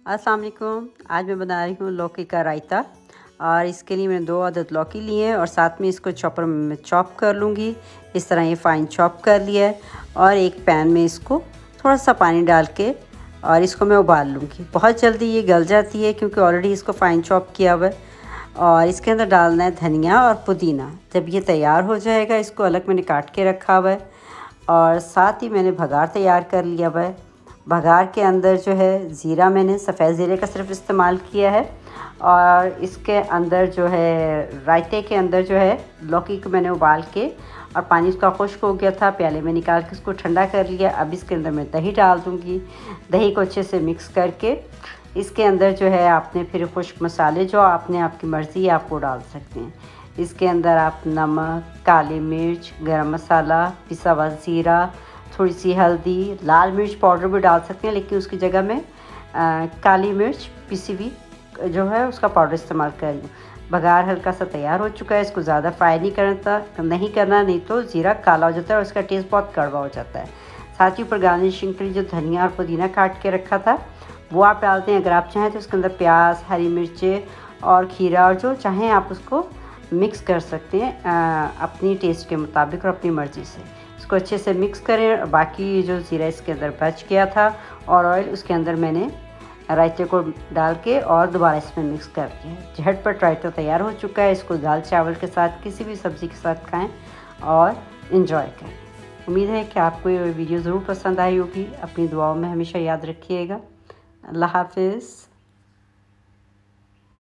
अस्सलाम वालेकुम। आज मैं बना रही हूँ लौकी का रायता और इसके लिए मैंने 2 अदद लौकी लिए हैं और साथ में इसको चॉपर में चॉप कर लूँगी। इस तरह ये फ़ाइन चॉप कर लिया है और एक पैन में इसको थोड़ा सा पानी डाल के और इसको मैं उबाल लूँगी। बहुत जल्दी ये गल जाती है क्योंकि ऑलरेडी इसको फ़ाइन चॉप किया हुआ है। और इसके अंदर डालना है धनिया और पुदीना। जब ये तैयार हो जाएगा इसको अलग मैंने काट के रखा हुआ है और साथ ही मैंने भगार तैयार कर लिया हुआ है। भगार के अंदर जो है ज़ीरा, मैंने सफ़ेद ज़ीरे का सिर्फ इस्तेमाल किया है और इसके अंदर जो है रायते के अंदर जो है लौकी को मैंने उबाल के और पानी उसका खुश्क हो गया था, प्याले में निकाल के उसको ठंडा कर लिया। अब इसके अंदर मैं दही डाल दूँगी। दही को अच्छे से मिक्स करके इसके अंदर जो है आपने फिर खुश्क मसाले जो आपने आपकी मर्ज़ी आप वो डाल सकते हैं। इसके अंदर आप नमक, काली मिर्च, गरम मसाला, पिसा हुआ ज़ीरा, थोड़ी सी हल्दी, लाल मिर्च पाउडर भी डाल सकते हैं लेकिन उसकी जगह में काली मिर्च पिसी हुई जो है उसका पाउडर इस्तेमाल कर लूँ। बघार हल्का सा तैयार हो चुका है। इसको ज़्यादा फ्राई नहीं करना, नहीं तो ज़ीरा काला हो जाता है और उसका टेस्ट बहुत कड़वा हो जाता है। साथ ही ऊपर गार्निशिंग के लिए जो धनिया और पुदीना काट के रखा था वो आप डालते हैं। अगर आप चाहें तो उसके अंदर प्याज, हरी मिर्चें और खीरा और जो चाहें आप उसको मिक्स कर सकते हैं अपनी टेस्ट के मुताबिक और अपनी मर्ज़ी से। इसको अच्छे से मिक्स करें और बाकी जो ज़ीरा इसके अंदर बच गया था और ऑयल उसके अंदर मैंने रायते को डाल के और दोबारा इसमें मिक्स कर दिया। झटपट रायता तैयार हो चुका है। इसको दाल चावल के साथ, किसी भी सब्ज़ी के साथ खाएं और इन्जॉय करें। उम्मीद है कि आपको ये वीडियो ज़रूर पसंद आई होगी। अपनी दुआओं में हमेशा याद रखिएगा। अल्लाह हाफ़िज़।